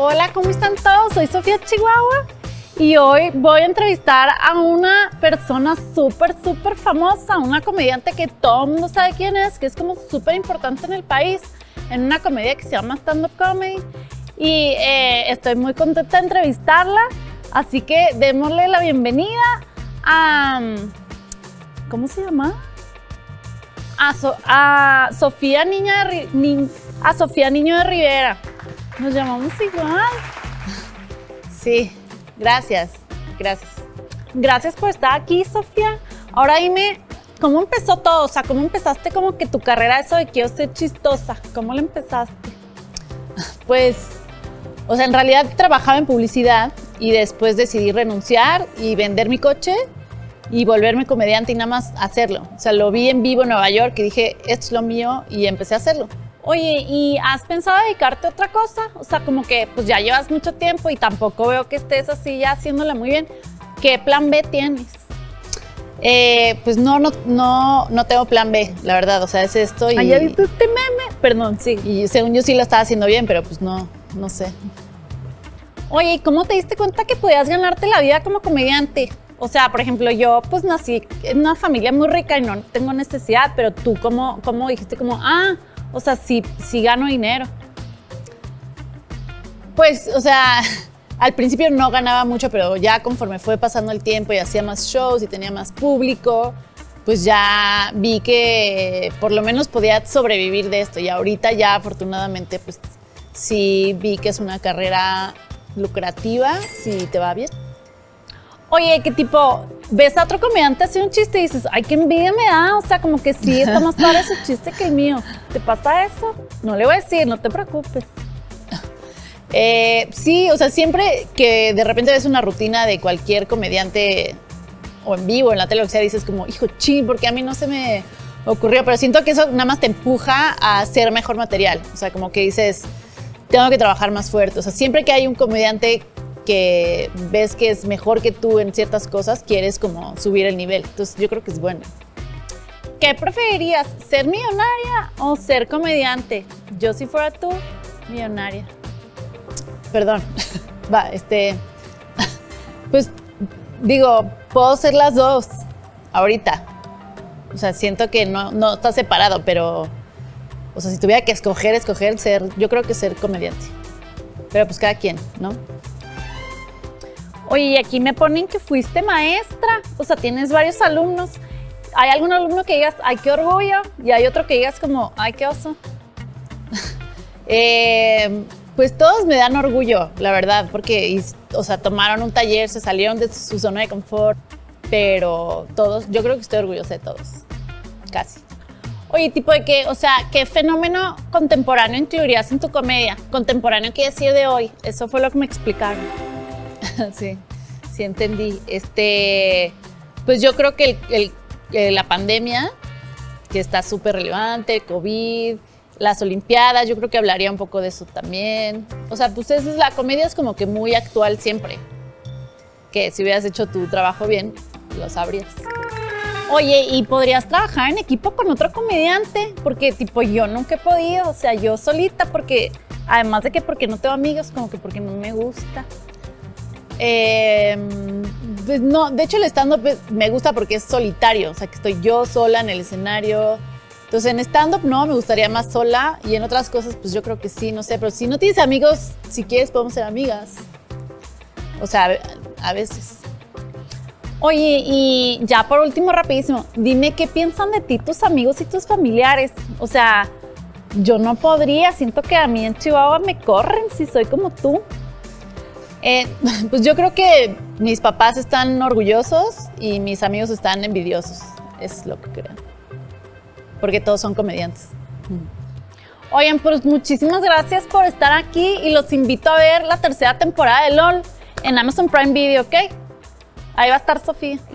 Hola, ¿cómo están todos? Soy Sofía Chihuahua y hoy voy a entrevistar a una persona súper famosa, una comediante que todo el mundo sabe quién es, que es como súper importante en el país, en una comedia que se llama Stand Up Comedy. Y estoy muy contenta de entrevistarla, así que démosle la bienvenida a... ¿cómo se llama? A Sofía Niño de Rivera. Nos llamamos igual. Sí, gracias. Gracias por estar aquí, Sofía. Ahora dime, ¿cómo empezó todo? O sea, ¿cómo empezaste como que tu carrera, eso de quiero ser chistosa? ¿Cómo la empezaste? Pues, o sea, en realidad trabajaba en publicidad y después decidí renunciar y vender mi coche y volverme comediante y nada más hacerlo. O sea, lo vi en vivo en Nueva York y dije, esto es lo mío, y empecé a hacerlo. Oye, ¿y has pensado dedicarte a otra cosa? O sea, como que pues ya llevas mucho tiempo y tampoco veo que estés así ya haciéndola muy bien. ¿Qué plan B tienes? Pues no tengo plan B, la verdad. O sea, es esto y... ¿Ya viste este meme? Perdón, sí. Y según yo sí lo estaba haciendo bien, pero pues no sé. Oye, ¿y cómo te diste cuenta que podías ganarte la vida como comediante? O sea, por ejemplo, yo pues nací en una familia muy rica y no tengo necesidad, pero tú ¿cómo dijiste como, o sea, sí gano dinero? Pues, o sea, al principio no ganaba mucho, pero ya conforme fue pasando el tiempo y hacía más shows y tenía más público, pues ya vi que por lo menos podía sobrevivir de esto. Y ahorita ya afortunadamente pues sí vi que es una carrera lucrativa si te va bien. Oye, ¿qué tipo? ¿Ves a otro comediante hacer un chiste y dices, ay, qué envidia me da? O sea, como que sí, está más padre ese chiste que el mío. ¿Te pasa eso? No le voy a decir, no te preocupes. Sí, o sea, siempre que de repente ves una rutina de cualquier comediante o en vivo, en la tele, lo que sea, dices como, hijo, ching, porque a mí no se me ocurrió. Pero siento que eso nada más te empuja a hacer mejor material. O sea, como que dices, tengo que trabajar más fuerte. O sea, siempre que hay un comediante que ves que es mejor que tú en ciertas cosas, quieres como subir el nivel. Entonces yo creo que es bueno. ¿Qué preferirías, ser millonaria o ser comediante? Yo si fuera tú, millonaria. Perdón, pues digo, puedo ser las dos ahorita. O sea, siento que no está separado, pero, o sea, si tuviera que escoger yo creo que ser comediante. Pero pues cada quien, ¿no? Oye, y aquí me ponen que fuiste maestra, o sea, tienes varios alumnos. ¿Hay algún alumno que digas, ay, qué orgullo? Y hay otro que digas como, ay, qué oso. Pues todos me dan orgullo, la verdad, porque, o sea, tomaron un taller, se salieron de su zona de confort, pero todos, yo creo que estoy orgullosa de todos, casi. Oye, tipo de que, o sea, ¿qué fenómeno contemporáneo incluirías en tu comedia? Contemporáneo quiere decir de hoy, eso fue lo que me explicaron. Sí entendí. Pues yo creo que la pandemia, que está súper relevante, COVID, las Olimpiadas, yo creo que hablaría un poco de eso también. O sea, pues la comedia es como que muy actual siempre. Que si hubieras hecho tu trabajo bien, lo sabrías. Oye, ¿y podrías trabajar en equipo con otro comediante? Porque tipo yo nunca he podido, o sea, yo solita, porque además de que porque no tengo amigos, como que porque no me gusta. Pues no, de hecho el stand-up me gusta porque es solitario, o sea que estoy yo sola en el escenario. Entonces en stand-up no, me gustaría más sola, y en otras cosas pues yo creo que sí, no sé, pero si no tienes amigos, si quieres podemos ser amigas. O sea, a veces. Oye, y ya por último, rapidísimo, dime qué piensan de ti tus amigos y tus familiares. O sea, yo no podría, siento que a mí en Chihuahua me corren si soy como tú. Pues yo creo que mis papás están orgullosos y mis amigos están envidiosos, es lo que creo, porque todos son comediantes. Oigan, pues muchísimas gracias por estar aquí y los invito a ver la tercera temporada de LOL en Amazon Prime Video, ¿ok? Ahí va a estar Sofía.